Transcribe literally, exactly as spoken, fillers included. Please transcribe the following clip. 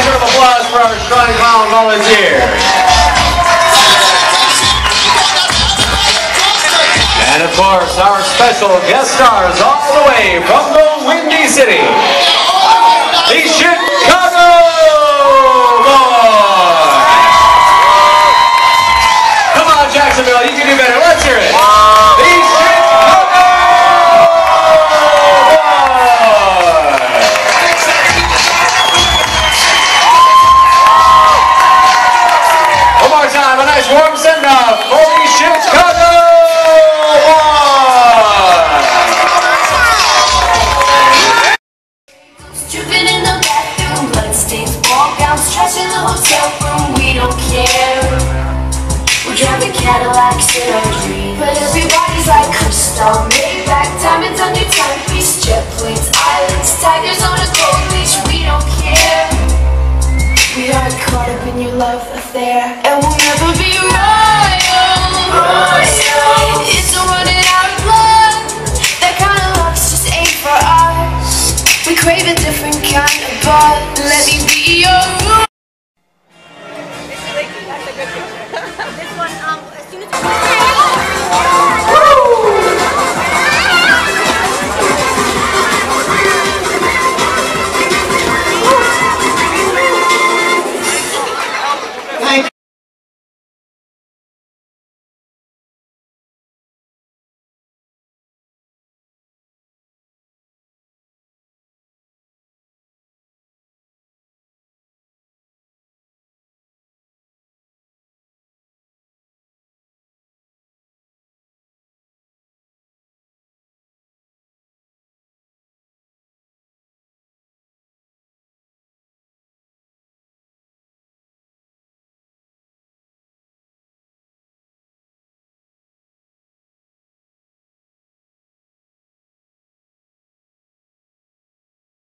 Nice round of applause for our Shrine Clown volunteers. And of course, our special guest stars all the way from the Windy City, the Chicago Boyz. Come on, Jacksonville, you can do better. Let's hear it. The Chicago Boyz. One more time, a nice warm send-off for the Chicago. Dripping in the bathroom, bloodstains, ball gowns, trash in the hotel room, we don't care. We're driving Cadillacs in our dreams, but everybody's like crystal, Maybach, diamonds on your timepiece, jet planes, islands, tigers on a cold beach, we don't care. We aren't caught up in your love affair, and we'll never be royal. Royal. It's a running out of blood. That kind of love just ain't for us. We crave a different kind of buzz. Let me